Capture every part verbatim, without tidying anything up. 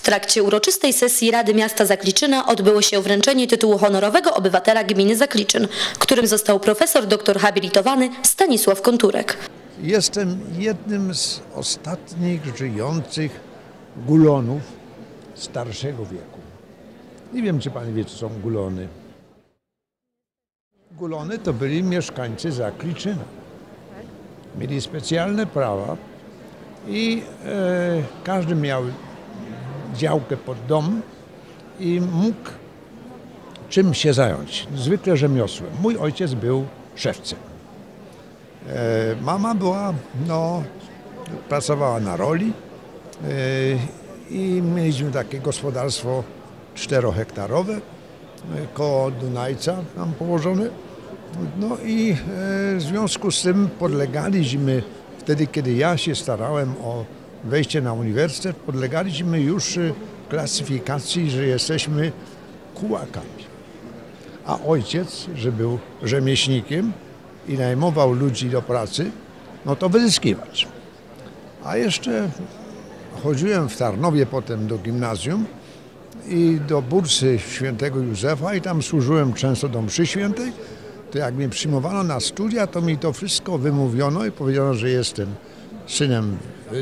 trakcie uroczystej sesji Rady Miasta Zakliczyna odbyło się wręczenie tytułu honorowego obywatela gminy Zakliczyn, którym został profesor doktor habilitowany Stanisław Konturek. Jestem jednym z ostatnich żyjących gulonów starszego wieku. Nie wiem, czy pan wie, co są gulony. Gulony to byli mieszkańcy Zakliczyna. Mieli specjalne prawa i e, każdy miał działkę pod dom i mógł czym się zająć. Zwykle rzemiosłem. Mój ojciec był szewcem. E, mama była, no, pracowała na roli e, i mieliśmy takie gospodarstwo czterohektarowe koło Dunajca tam położone. No i e, w związku z tym podlegaliśmy, wtedy kiedy ja się starałem o wejście na uniwersytet, podlegaliśmy już klasyfikacji, że jesteśmy kułakami. A ojciec, że był rzemieślnikiem i najmował ludzi do pracy, no to wyzyskiwacz. A jeszcze chodziłem w Tarnowie potem do gimnazjum i do bursy świętego Józefa i tam służyłem często do mszy świętej. To jak mnie przyjmowano na studia, to mi to wszystko wymówiono i powiedziano, że jestem synem yy,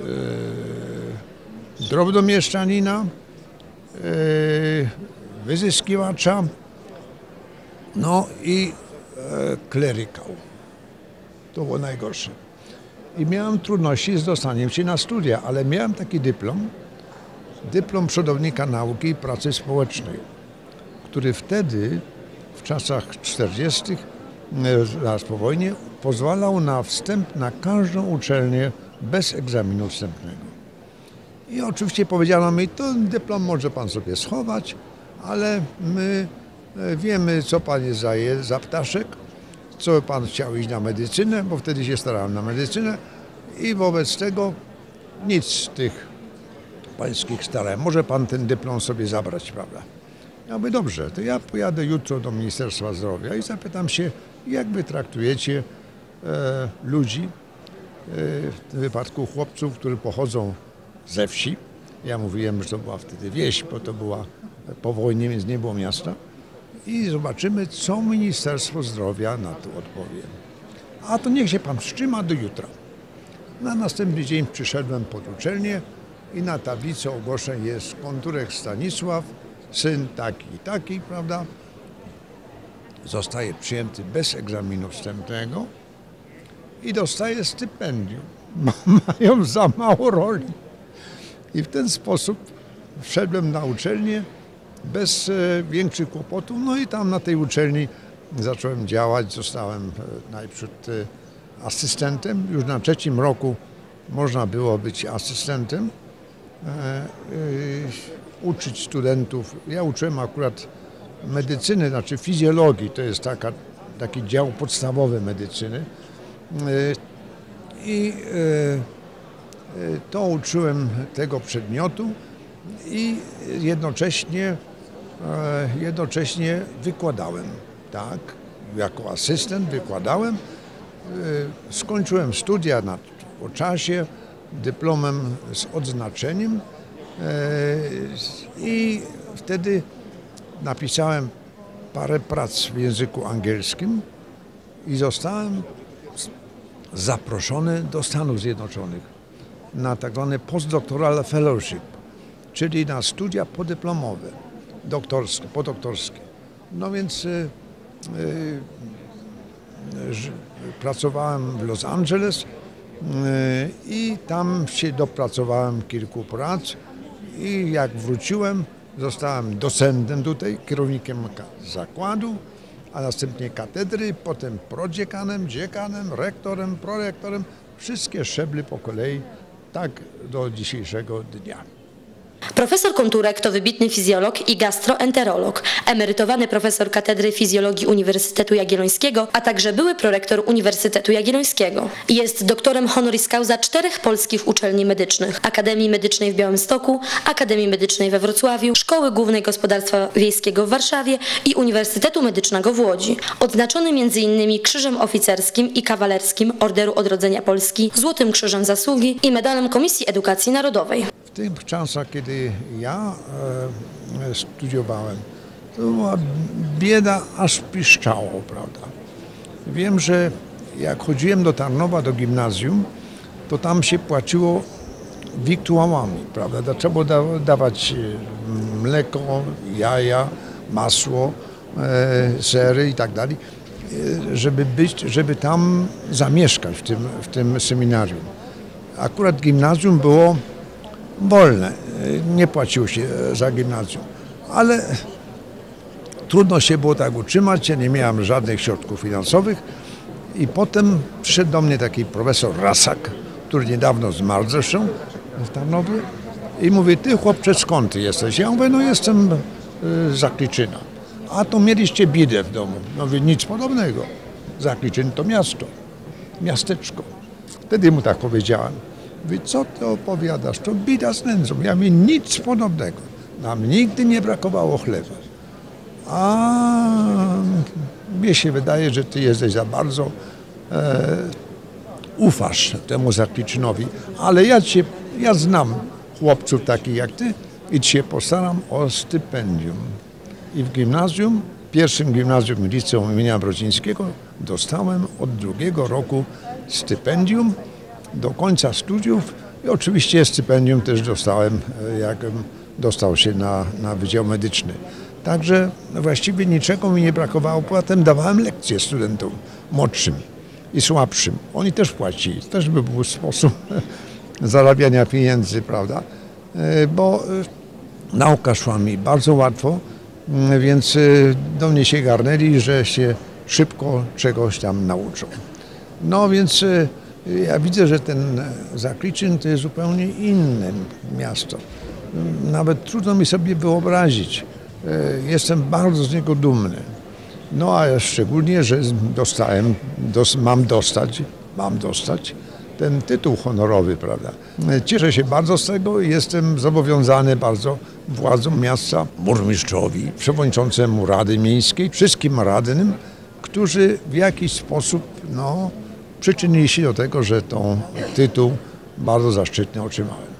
drobnomieszczanina, yy, wyzyskiwacza, no i yy, klerykał. To było najgorsze. I miałem trudności z dostaniem się na studia, ale miałem taki dyplom, dyplom przodownika nauki i pracy społecznej, który wtedy, w czasach czterdziestych, zaraz po wojnie, pozwalał na wstęp na każdą uczelnię bez egzaminu wstępnego. I oczywiście powiedziano mi, ten dyplom może pan sobie schować, ale my wiemy, co pan jest za, za ptaszek, co pan chciał iść na medycynę, bo wtedy się starałem na medycynę i wobec tego nic z tych pańskich starałem. Może pan ten dyplom sobie zabrać, prawda? Ja mówię, dobrze, to ja pojadę jutro do Ministerstwa Zdrowia i zapytam się, jak wy traktujecie e, ludzi, e, w tym wypadku chłopców, którzy pochodzą ze wsi. Ja mówiłem, że to była wtedy wieś, bo to była po wojnie, więc nie było miasta. I zobaczymy, co Ministerstwo Zdrowia na to odpowie. A to niech się pan wstrzyma do jutra. Na następny dzień przyszedłem pod uczelnię i na tablicy ogłoszeń jest Konturek Stanisław, syn taki i taki, prawda? Zostaje przyjęty bez egzaminu wstępnego i dostaje stypendium. Mają za mało roli. I w ten sposób wszedłem na uczelnię bez e, większych kłopotów. No i tam na tej uczelni zacząłem działać. Zostałem e, najpierw e, asystentem. Już na trzecim roku można było być asystentem. E, e, uczyć studentów. Ja uczyłem akurat medycyny, znaczy fizjologii, to jest taka, taki dział podstawowy medycyny. I to uczyłem tego przedmiotu i jednocześnie, jednocześnie wykładałem, tak, jako asystent wykładałem. Skończyłem studia na, po czasie, dyplomem z odznaczeniem. I wtedy napisałem parę prac w języku angielskim i zostałem zaproszony do Stanów Zjednoczonych na tak zwane postdoctoral fellowship, czyli na studia podyplomowe, doktorskie, podoktorskie. No więc y, y, pracowałem w Los Angeles y, i tam się dopracowałem kilku prac. I jak wróciłem, zostałem docentem tutaj, kierownikiem zakładu, a następnie katedry, potem prodziekanem, dziekanem, rektorem, prorektorem. Wszystkie szczeble po kolei, tak do dzisiejszego dnia. Profesor Konturek to wybitny fizjolog i gastroenterolog, emerytowany profesor Katedry Fizjologii Uniwersytetu Jagiellońskiego, a także były prorektor Uniwersytetu Jagiellońskiego. Jest doktorem honoris causa czterech polskich uczelni medycznych: Akademii Medycznej w Białymstoku, Akademii Medycznej we Wrocławiu, Szkoły Głównej Gospodarstwa Wiejskiego w Warszawie i Uniwersytetu Medycznego w Łodzi. Odznaczony między innymi Krzyżem Oficerskim i Kawalerskim Orderu Odrodzenia Polski, Złotym Krzyżem Zasługi i Medalem Komisji Edukacji Narodowej. tych czasach, kiedy ja e, studiowałem, to była bieda, aż piszczało, prawda. Wiem, że jak chodziłem do Tarnowa, do gimnazjum, to tam się płaciło wiktuałami, prawda. Trzeba było da, dawać mleko, jaja, masło, e, sery i tak dalej, żeby być, żeby tam zamieszkać w tym, w tym seminarium. Akurat gimnazjum było wolne, nie płaciło się za gimnazjum, ale trudno się było tak utrzymać, ja nie miałem żadnych środków finansowych i potem przyszedł do mnie taki profesor Rasak, który niedawno zmarł zresztą w Tarnowie i mówi, ty chłopcze, skąd ty jesteś? Ja mówię, no jestem z Zakliczyna. A to mieliście biedę w domu. No mówię, nic podobnego. Zakliczyn to miasto, miasteczko. Wtedy mu tak powiedziałem. Mówi, co ty opowiadasz? To bida z nędzą. Ja mówię, nic podobnego. Nam nigdy nie brakowało chleba. A mnie się wydaje, że ty jesteś za bardzo e, ufasz temu Zakliczynowi. Ale ja cię, ja znam chłopców takich jak ty i ci się postaram o stypendium. I w gimnazjum, pierwszym gimnazjum liceum imienia Brodzińskiego dostałem od drugiego roku stypendium do końca studiów i oczywiście stypendium też dostałem, jak dostał się na, na Wydział Medyczny. Także właściwie niczego mi nie brakowało. Potem dawałem lekcje studentom młodszym i słabszym. Oni też płacili. Też by był sposób zarabiania pieniędzy, prawda? Bo nauka szła mi bardzo łatwo. Więc do mnie się garnęli, że się szybko czegoś tam nauczą. No więc ja widzę, że ten Zakliczyn to jest zupełnie inne miasto. Nawet trudno mi sobie wyobrazić. Jestem bardzo z niego dumny. No a szczególnie, że dostałem, dos, mam dostać, mam dostać ten tytuł honorowy, prawda. Cieszę się bardzo z tego i jestem zobowiązany bardzo władzom miasta, burmistrzowi, przewodniczącemu Rady Miejskiej, wszystkim radnym, którzy w jakiś sposób no, przyczynili się do tego, że ten tytuł bardzo zaszczytny otrzymałem.